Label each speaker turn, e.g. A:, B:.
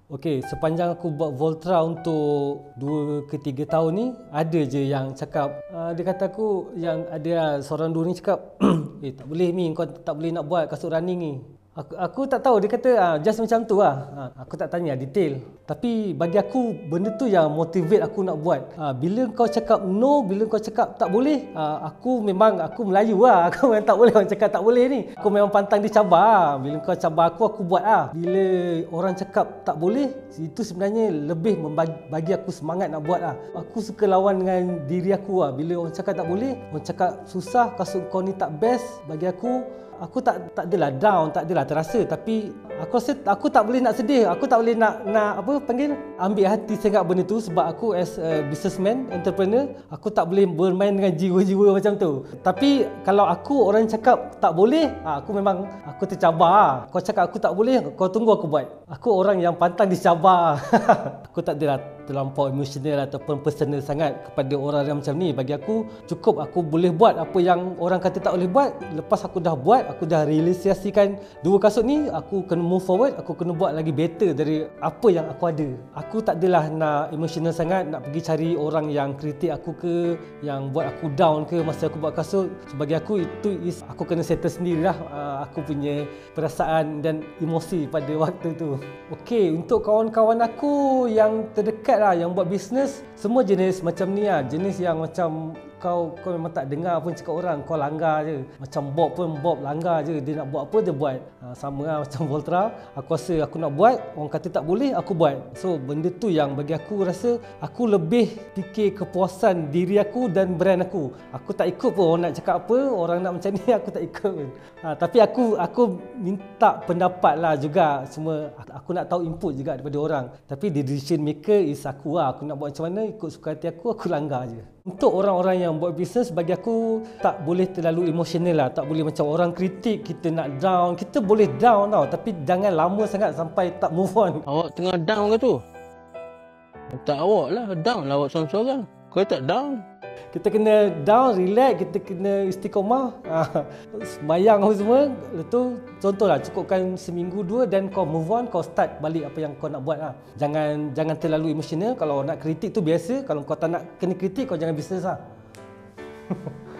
A: Okey, sepanjang aku buat Voltra untuk 2 ke 3 tahun ni, ada je yang cakap, dia kata aku yang ada seorang dua ni cakap, tak boleh Mi, kau tak boleh nak buat kasut running ni. Aku tak tahu, dia kata just macam tu lah. Aku tak tanya detail. Tapi bagi aku benda tu yang motivate aku nak buat. Bila kau cakap no, bila kau cakap tak boleh, aku Melayu lah. Aku memang tak boleh orang cakap tak boleh ni. Aku memang pantang dicabar. Bila kau cabar aku buat lah. Bila orang cakap tak boleh, itu sebenarnya lebih bagi aku semangat nak buat lah. Aku suka lawan dengan diri aku lah. Bila orang cakap tak boleh, orang cakap susah, kasut kau ni tak best, bagi aku tak adalah down, tak adalah terasa, tapi aku rasa aku tak boleh nak sedih, aku tak boleh nak ambil hati sangat benda tu, sebab aku as a businessman, entrepreneur, aku tak boleh bermain dengan jiwa-jiwa macam tu. Tapi kalau orang cakap tak boleh, aku tercabar. Kau cakap aku tak boleh, kau tunggu aku buat. Aku orang yang pantang dicabar. Aku tak adalah terlampau emosional ataupun personal sangat kepada orang yang macam ni. Bagi aku cukup aku boleh buat apa yang orang kata tak boleh buat. Lepas aku dah buat, aku dah realisasikan 2 kasut ni, aku kena move forward, aku kena buat lagi better dari apa yang aku ada. Aku tak adalah nak emosional sangat, nak pergi cari orang yang kritik aku ke, yang buat aku down ke masa aku buat kasut. Bagi aku aku kena settle sendirilah aku punya perasaan dan emosi pada waktu tu. Okey, untuk kawan-kawan aku yang terdekat lah, yang buat bisnes, semua jenis macam ni lah. Jenis yang macam kau memang tak dengar pun cakap orang, kau langgar je. Macam Bob pun, Bob langgar je. Dia nak buat apa, dia buat. Sama lah macam Voltra. Aku rasa aku nak buat, orang kata tak boleh, aku buat. So benda tu yang bagi aku rasa aku lebih fikir kepuasan diri aku dan brand aku. Aku tak ikut pun orang nak cakap apa, orang nak macam ni, aku tak ikut pun. Tapi aku minta pendapat lah juga semua. Aku nak tahu input juga daripada orang. Tapi the decision maker is aku lah. Aku nak buat macam mana, ikut suka hati aku langgar je. Untuk orang-orang yang buat bisnes, bagi aku tak boleh terlalu emosional lah. Tak boleh macam orang kritik, kita nak down. Kita boleh down tau, tapi jangan lama sangat sampai tak move on.
B: Awak tengah down ke tu? Tak awak lah, down lah awak seorang-seorang. Kau tak down.
A: Kita kena down, relax, kita kena istiqomah, sembayang apa semua. Lepas tu contohlah cukupkan seminggu 2 dan kau move on, kau start balik apa yang kau nak buat lah. Jangan terlalu emosional. Kalau nak kritik tu biasa, kalau kau tak nak kena kritik, kau jangan bisnes lah.